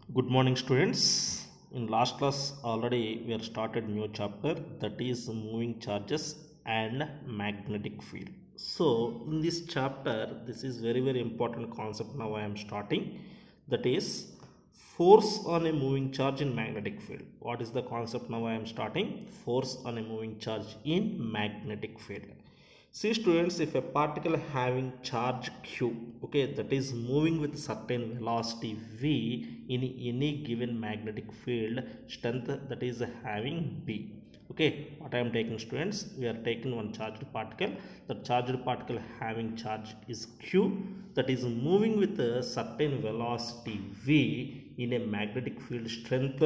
Good morning, students. In last class already we have started new chapter, that is moving charges and magnetic field. So in this chapter, this is very important concept now I am starting, that is force on a moving charge in magnetic field. What is the concept now I am starting? Force on a moving charge in magnetic field. See students, if a particle having charge q, okay, that is moving with certain velocity v in any given magnetic field, strength that is having b. Okay, what I am taking students, we are taking one charged particle. The charged particle having charge is q, that is moving with a certain velocity v in a magnetic field strength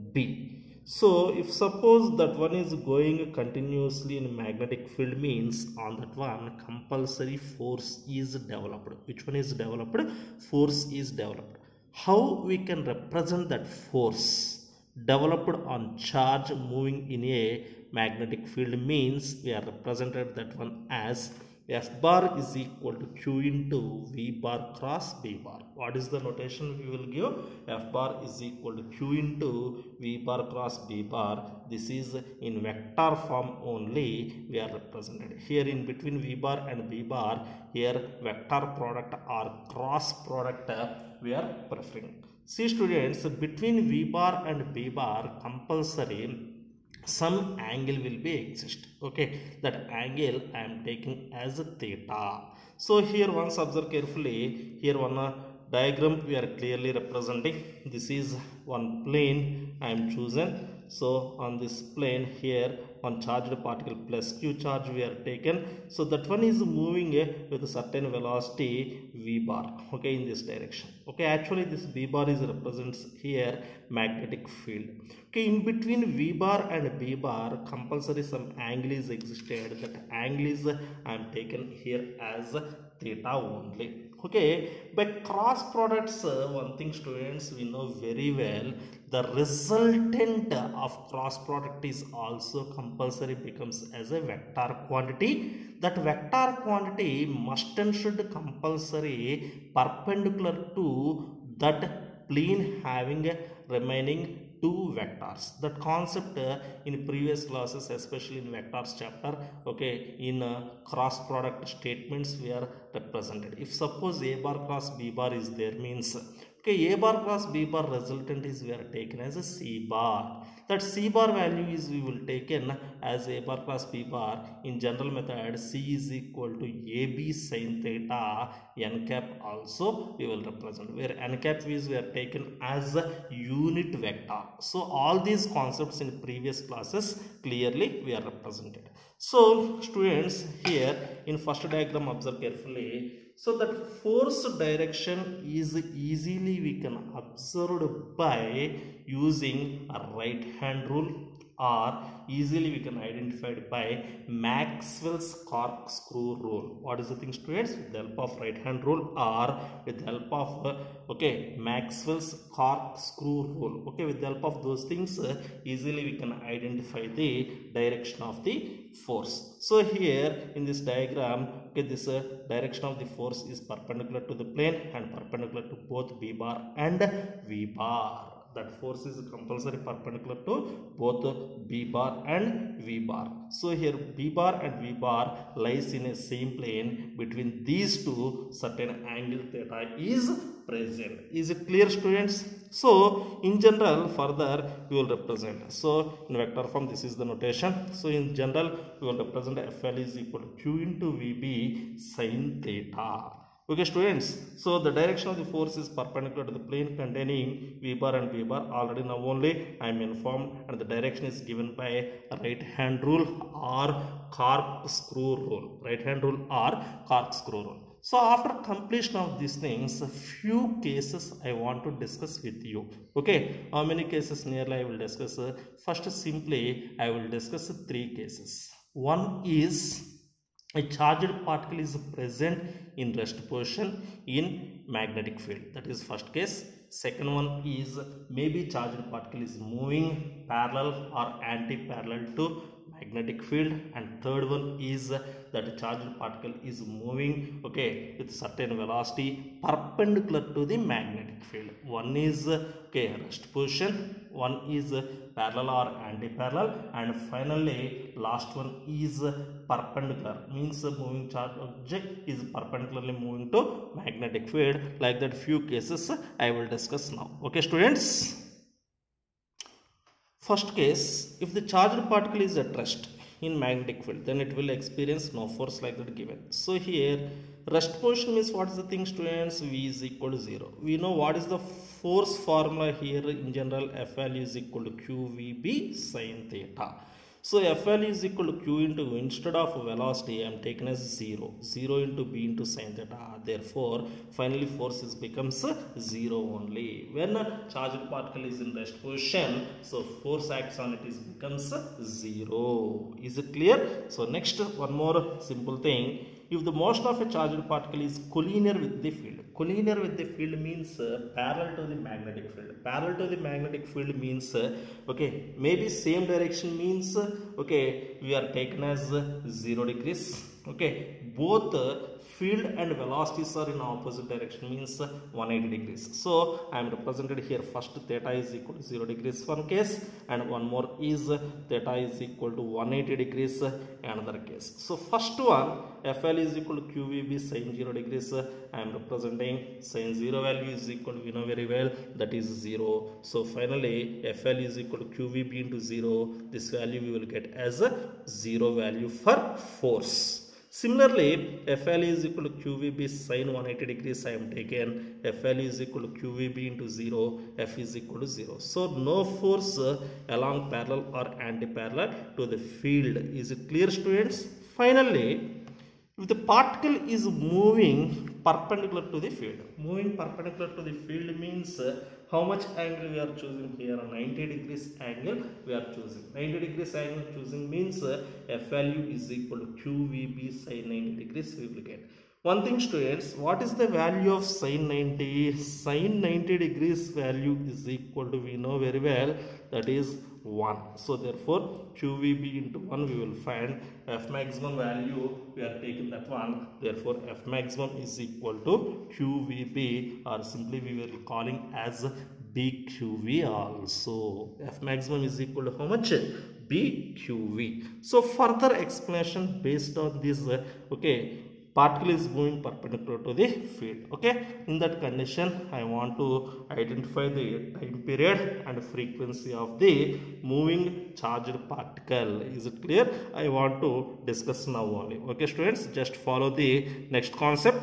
b. So if suppose that one is going continuously in magnetic field, means on that one compulsory force is developed. Which one is developed? Force is developed. How we can represent that force developed on charge moving in a magnetic field, means we are represented that one as F bar is equal to Q into V bar cross B bar. What is the notation we will give? F bar is equal to Q into V bar cross B bar. This is in vector form only we are represented. Here in between V bar and B bar, here vector product or cross product we are preferring. See students, between V bar and B bar compulsory some angle will be exist. Okay, that angle I am taking as a theta. So here once observe carefully, here one diagram we are clearly representing. This is one plane I am chosen. So on this plane here on charged particle plus q charge we are taken. So that one is moving with a certain velocity v bar, okay, in this direction. Okay, actually this v bar is represents here magnetic field. Okay, in between v bar and b bar compulsory some angle is existed. That angle is I am taken here as theta only. Okay, by cross products, one thing students we know very well, the resultant of cross product is also compulsory becomes as a vector quantity. That vector quantity must and should compulsory perpendicular to that plane having remaining two vectors. That concept in previous classes, especially in vectors chapter, okay, in cross product statements we are represented. If suppose a bar cross b bar is there, means okay, a bar cross b bar resultant is we are taken as a c bar. That c bar value is we will taken as a bar cross b bar. In general method, c is equal to ab sin theta, n cap also we will represent, where n cap is we are taken as a unit vector. So all these concepts in previous classes clearly we are represented. So students, here in first diagram observe carefully. So that force direction is easily we can observe by using a right hand rule, or easily we can identify it by Maxwell's corkscrew rule. What is the thing students? With the help of right hand rule or with the help of okay, Maxwell's corkscrew rule. Okay, with the help of those things easily we can identify the direction of the force. So here in this diagram, okay, this direction of the force is perpendicular to the plane and perpendicular to both b bar and v bar. That force is compulsory perpendicular to both b bar and v bar. So here b bar and v bar lies in a same plane. Between these two, certain angle theta is present. Is it clear students? So in general further we will represent. So in vector form this is the notation. So in general we will represent FL is equal to Q into VB sin theta. Okay students, so the direction of the force is perpendicular to the plane containing V bar and B bar. Already now only I am informed, and the direction is given by right hand rule or corkscrew rule. Right hand rule or corkscrew rule. So after completion of these things, a few cases I want to discuss with you. Okay, how many cases nearly I will discuss? First simply I will discuss three cases. One is a charged particle is present in rest position in magnetic field. That is first case. Second one is maybe charged particle is moving parallel or anti-parallel to magnetic field, and third one is that charged particle is moving, okay, with certain velocity perpendicular to the magnetic field. One is okay, rest position, one is parallel or anti-parallel, and finally last one is perpendicular, means moving charge object is perpendicularly moving to magnetic field. Like that few cases I will discuss now. Okay students, first case, if the charged particle is at rest in magnetic field, then it will experience no force, like that given. So here rest position means what is the thing students? V is equal to 0. We know what is the force formula here in general. F value is equal to QVB sin theta. So F value is equal to Q into, instead of velocity I am taken as 0. 0 into B into sin theta. Therefore, finally force becomes 0 only. When a charged particle is in rest position, so force acts on it is becomes 0. Is it clear? So next, one more simple thing. If the motion of a charged particle is collinear with the field. Collinear with the field means parallel to the magnetic field. Parallel to the magnetic field means okay, maybe same direction means okay, we are taken as 0 degrees. Okay, both field and velocities are in opposite direction, means 180 degrees. So I am represented here. First theta is equal to 0 degrees one case, and one more is theta is equal to 180 degrees another case. So first one, FL is equal to QVB sin 0 degrees. I am representing sin 0 value is equal to, we know very well, that is 0. So finally FL is equal to QVB into 0. This value we will get as a 0 value for force. Similarly, FL is equal to QVB sin 180 degrees. I am taken FL is equal to QVB into 0. F is equal to 0. So no force along parallel or anti-parallel to the field. Is it clear students? Finally, if the particle is moving perpendicular to the field. Moving perpendicular to the field means how much angle we are choosing here? 90 degrees angle we are choosing. 90 degrees angle choosing means F value is equal to QVB sin 90 degrees we will get. One thing students, what is the value of sin 90? Sin 90 degrees value is equal to, we know very well, that is 1. So therefore QVB into 1 we will find. F maximum value we are taking that one. Therefore F maximum is equal to QVB, or simply we were calling as BQV also. F maximum is equal to how much? BQV. So further explanation based on this okay, particle is moving perpendicular to the field. Okay, in that condition I want to identify the time period and frequency of the moving charged particle. Is it clear? I want to discuss now only. Okay students, just follow the next concept.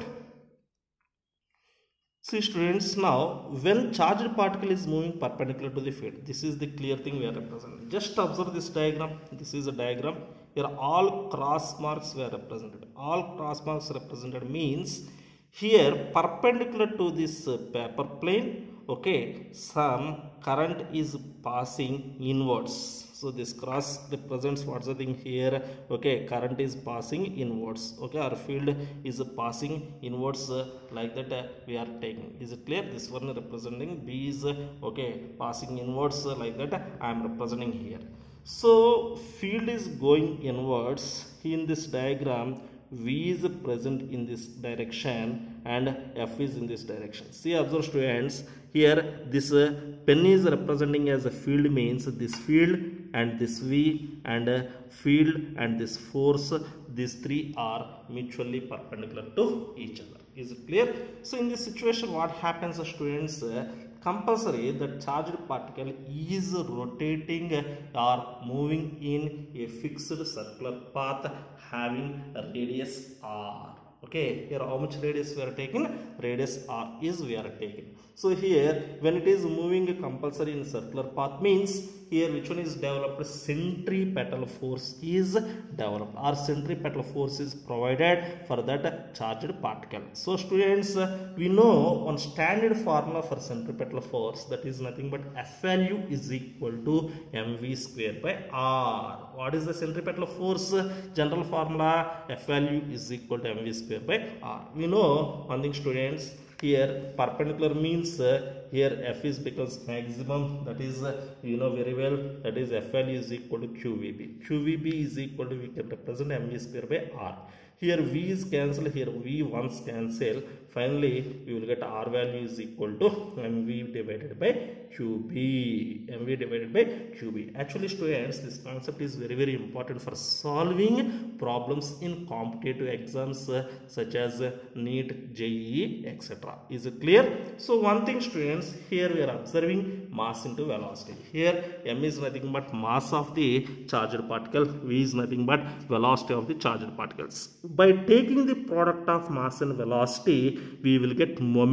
See students, now when charged particle is moving perpendicular to the field, this is the clear thing we are representing. Just observe this diagram. This is a diagram. Here all cross marks were represented. All cross marks represented means here perpendicular to this paper plane, okay, some current is passing inwards. So this cross represents what's the thing here, okay, current is passing inwards, okay, our field is passing inwards like that we are taking. Is it clear? This one representing B is okay, passing inwards like that I am representing here. So field is going inwards. In this diagram V is present in this direction and F is in this direction. See, observe students, here this pen is representing as a field, means this field and this V and field and this force, these three are mutually perpendicular to each other. Is it clear? So in this situation what happens students, compulsory the charged particle is rotating or moving in a fixed circular path having a radius r. Okay, here how much radius we are taking? Radius r is we are taking. So here when it is moving compulsory in circular path means here which one is developed? Centripetal force is developed, or centripetal force is provided for that charged particle. So students, we know one standard formula for centripetal force, that is nothing but F value is equal to mv square by r. What is the centripetal force? General formula, F value is equal to mv square by r. We know one thing students, here perpendicular means here f is becomes maximum, that is you know very well, that is f value is equal to qvb. Qvb is equal to, we can represent mv square by r. Here v is cancelled, here v once cancel, finally we will get r value is equal to mv divided by qb. mv divided by qb. Actually students, this concept is very important for solving problems in competitive exams such as NEET, JEE, etc. Is it clear? So one thing students, here we are observing mass into velocity. Here m is nothing but mass of the charged particle, v is nothing but velocity of the charged particles. By taking the product of mass and velocity, we will get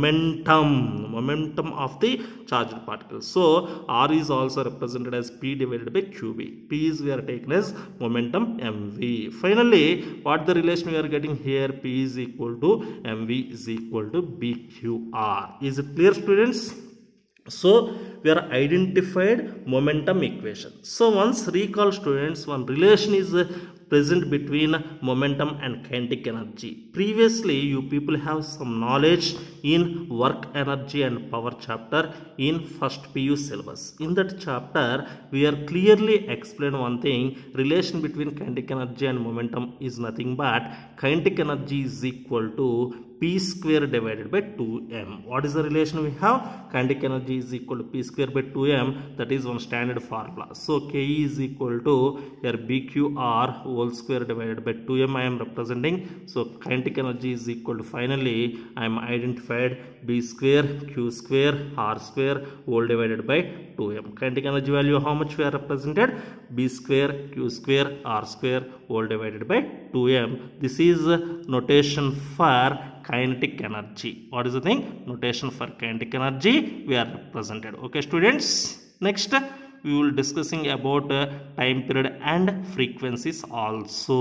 momentum of the charged particles. So r is also represented as p divided by qb. P is we are taken as momentum mv. Finally, what the relation we are getting here, p is equal to mv is equal to bqr. Is it clear students? So we are identified momentum equation. So once recall students, one relation is present between momentum and kinetic energy. Previously you people have some knowledge in work energy and power chapter in first PU syllabus. In that chapter we are clearly explained one thing, relation between kinetic energy and momentum is nothing but kinetic energy is equal to p square divided by 2m. What is the relation we have? Kinetic energy is equal to p square by 2m. That is one standard formula. So Ke is equal to here bqr whole square divided by 2m I am representing. So kinetic energy is equal to, finally I am identified b square q square r square whole divided by 2m. Kinetic energy value how much we are represented? b square q square r square whole divided by 2m. This is notation for kinetic energy. What is the thing? Notation for kinetic energy we are represented. Okay students, next we will discussing about time period and frequencies also.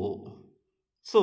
So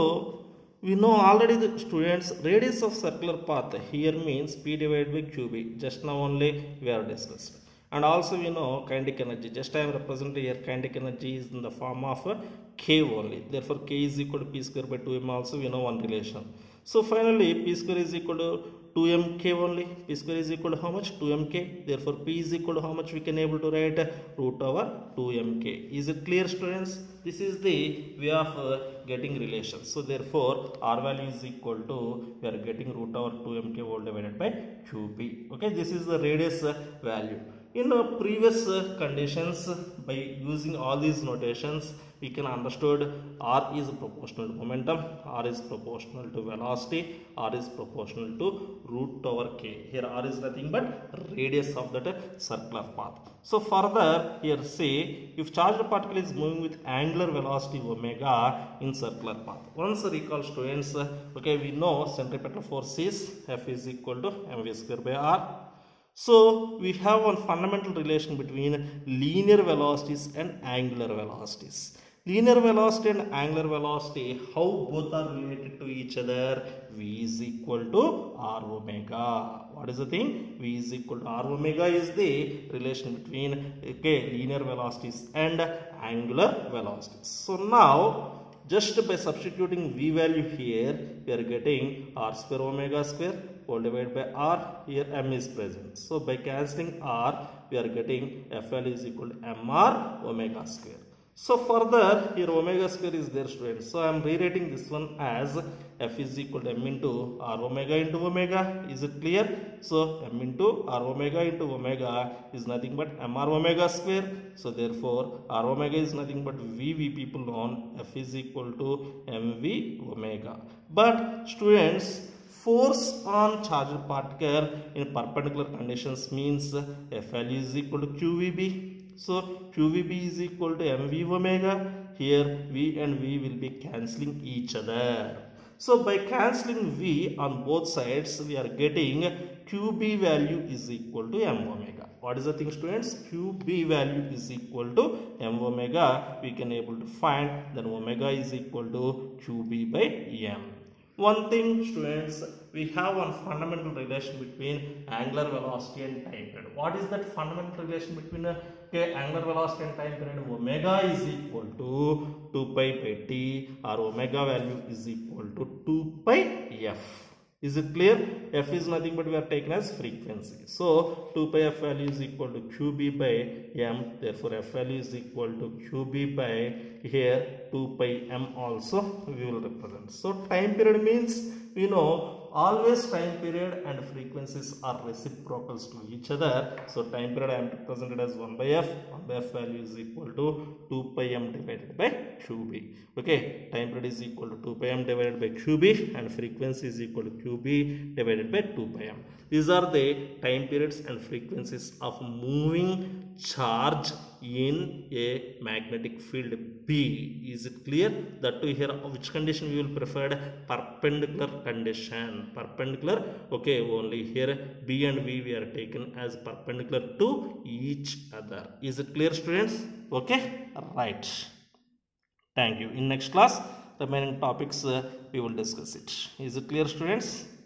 we know already the students, radius of circular path here means p divided by qb. Just now only we are discussed. And also we know kinetic energy, just I am representing here kinetic energy is in the form of k only. Therefore k is equal to p square by 2m. Also we know one relation. So finally p square is equal to 2mk only. P square is equal to how much? 2mk. Therefore p is equal to how much we can able to write? Root over 2mk. Is it clear students? This is the way of getting relations. So therefore r value is equal to, we are getting root over 2mk whole divided by qb. Okay, this is the radius value. In previous conditions, by using all these notations, we can understood r is proportional to momentum, r is proportional to velocity, r is proportional to root over k. Here r is nothing but radius of that circular path. So further here say, if charged particle is moving with angular velocity omega in circular path. Once recall students, okay, we know centripetal force is F is equal to mv square by r. So we have one fundamental relation between linear velocities and angular velocities. Linear velocity and angular velocity, how both are related to each other? V is equal to r omega. What is the thing? V is equal to r omega is the relation between linear velocities and angular velocities. So now just by substituting v value here, we are getting r square omega square whole divided by r. Here m is present. So by cancelling r, we are getting f value is equal to mr omega square. So further here omega square is there students. So I am rewriting this one as f is equal to m into r omega into omega. Is it clear? So m into r omega into omega is nothing but mr omega square. So therefore r omega is nothing but v people known, f is equal to mv omega. But students, force on charged particle in perpendicular conditions means f value is equal to qvb. So qvb is equal to mv omega. Here v and v will be cancelling each other. So by cancelling v on both sides, we are getting qb value is equal to m omega. What is the thing students? qb value is equal to m omega. We can able to find that omega is equal to qb by m. One thing students, we have one fundamental relation between angular velocity and time period. What is that fundamental relation between angular velocity and time period? Omega is equal to 2 pi by t, or omega value is equal to 2 pi f. Is it clear? F is nothing but we are taken as frequency. So 2 pi f value is equal to qb by m. Therefore f value is equal to qb by here 2 pi m also we will represent. So time period means we know always time period and frequencies are reciprocals to each other. So time period I am represented as 1 by f. 1 by f value is equal to 2 pi m divided by qb. Okay, time period is equal to 2 pi m divided by qb and frequency is equal to qb divided by 2 pi m. These are the time periods and frequencies of moving charge in a magnetic field B. Is it clear? That to here which condition we will prefer? Perpendicular condition. Perpendicular. Okay, only here B and V we are taken as perpendicular to each other. Is it clear, students? Okay, right. Thank you. In next class remaining topics we will discuss it. Is it clear, students?